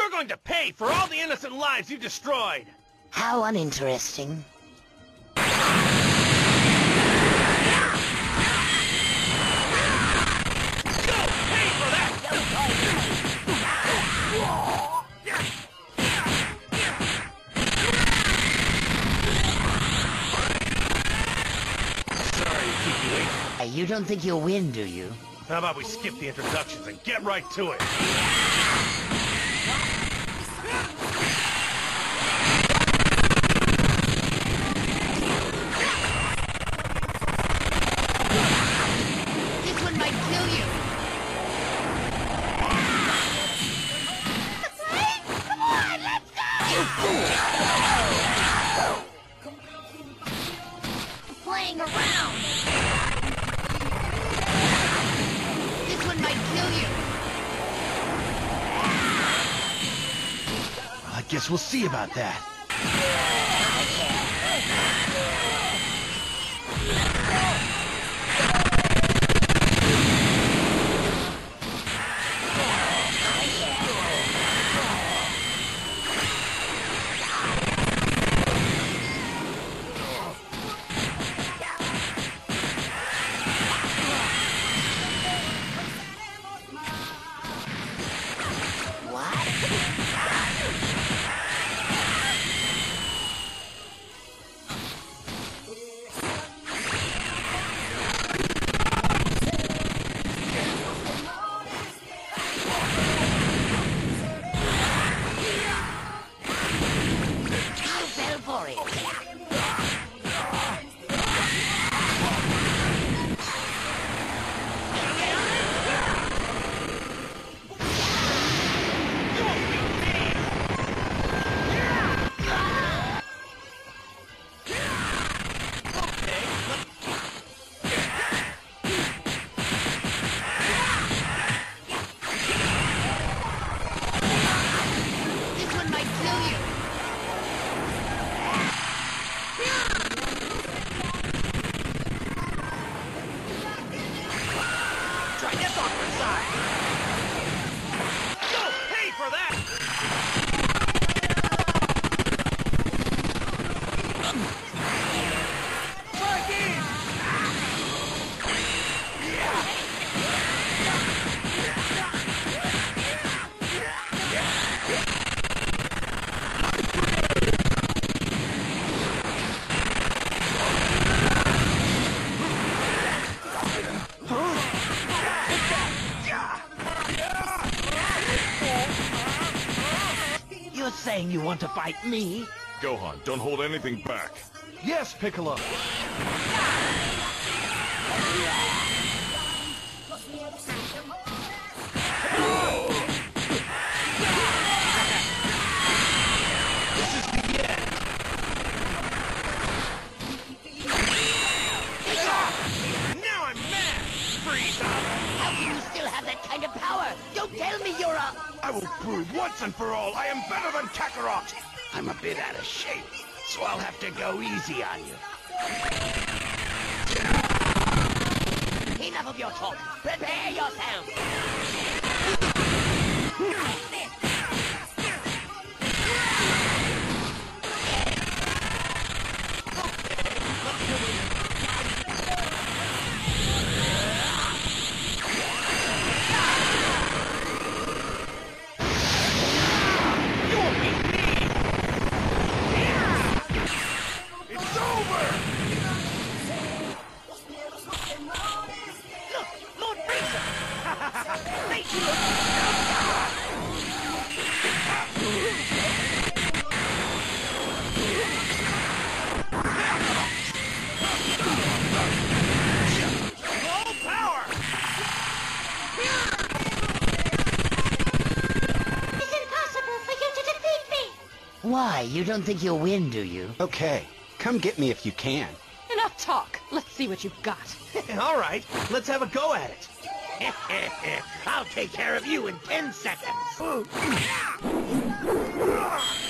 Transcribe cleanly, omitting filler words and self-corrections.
You're going to pay for all the innocent lives you destroyed! How uninteresting. You don't think you'll win, do you? How about we skip the introductions and get right to it? This one might kill you. Come on, let's go! Playing around. I guess we'll see about that. Saying you want to fight me? Gohan, don't hold anything back. Yes, Piccolo! This is the end! Now I'm mad! Freeze up! How can you still have that kind of power? Don't tell me you're a... I will prove once and for all I am better than Kakarot! I'm a bit out of shape, so I'll have to go easy on you. Enough of your talk! Prepare yourself! Why? You don't think you'll win, do you? Okay, come get me if you can. Enough talk. Let's see what you've got. All right, let's have a go at it. I'll take care of you in 10 seconds.